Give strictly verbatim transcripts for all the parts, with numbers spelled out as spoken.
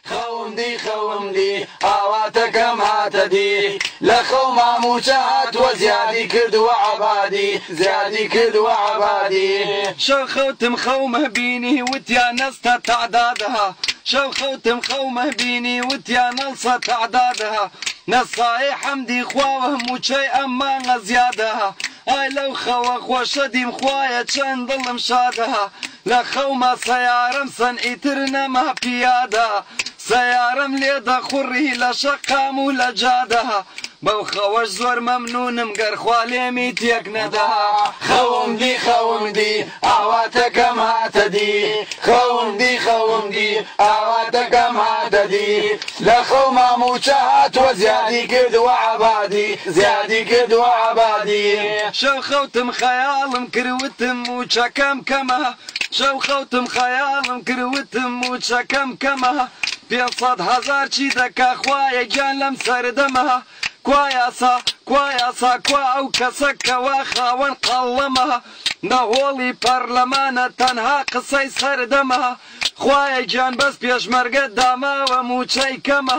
خوم دی خوم دی ئاواتەکەم هاتە دی لە خەو ماموچە هاتووە زیادی کردووە عەبادی زیادی کردووە عەبادی شەو خەوتم خەومە بینی وتیان نەستە تەعدادەها شەو خەوتم خەومە بینی وتیان نەڵسە تەعدادەها نەسای حەمدی خواوە موچەی ئەممانە زیادەها ئای لەو خەوە خۆشە دیم خوایە چەند دڵم شادەها لە خەومە سەیارەم سەنئیتر نەما پیادە سەیارەم لێ دەخوڕی لە شەقام و لە جادەها بەو خەوەش زۆر مەمنونم گەرخوا لێمی تێک نەدەها خەوم دی خەوم دی ئاواتەکەم هاتە دی خەوم دی خەوم دی ئاواتەکەم هاتە دی لە خەو ماموچە هاتووە زیادی کردووە عەبادی زیادی کردووە عەبادی شەو خەوتم خەیاڵم کروتم موچەکەم کەمە شەو خەوتم خەیاڵم کروتم موچەکەم کەمە پێسەد هەزار چی دەکا خوایە گیان لەم سەردەمە کوایاسا کوایاسا کوا ئەو کەسە کەوا خاوەن قەڵەمە نەهۆڵی پەرلەمانە تەنها قسەی سەردەمە خوایە گیان بەس پێشمەرگە داماوە موچەی کەمە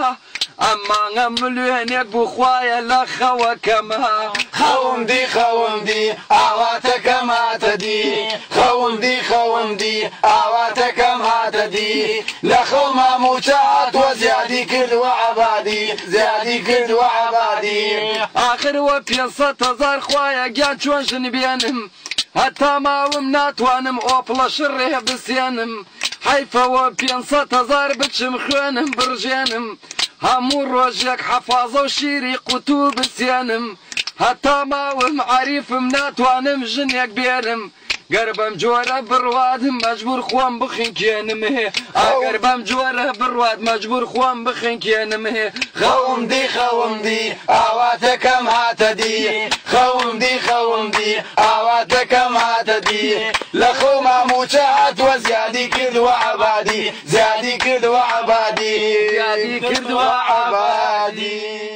ئەمانە ملوێنێک بوو خوایە لە خەوەکەمە خەوم دی خەوم دی ئاواتەکەم هاتە دی خەوم دی خەوم دی ئاواتەکەم هاتە دی لە خەو ماموچە هاتووە زیادی کردووە عەبادی زیادی کردووە عەبادی ئاخر وە پێنسەد هەزار خوایە گیان چۆن ژن بێنم هەتا ماوم ناتوانم ئۆپڵە شڕێ بسێنم حیفەوە پێنسەد هەزار بچم خوێنم بڕژێنم هەموو ڕۆژێک حەفازە و شیری قوتوو بسێنم هەتا ماوم عەریفم ناتوانم ژنێک بێنم گەر بەم جۆرە بڕوادم مەجبور خۆم بخینکێنم هێ ئەگەر بەم جۆرە بڕواد مەجبور خۆم بخینکێنم هێ خەوم دی خەوم دی ئاواتەکەم هاتە دی خەوم دی خەوم دی ئاواتەکەم هاتە دی لە خەو ماموچە هاتووە زیادی کردووە عەبادی زیادی کردووە عەبادی زیادی کردووە عەبادی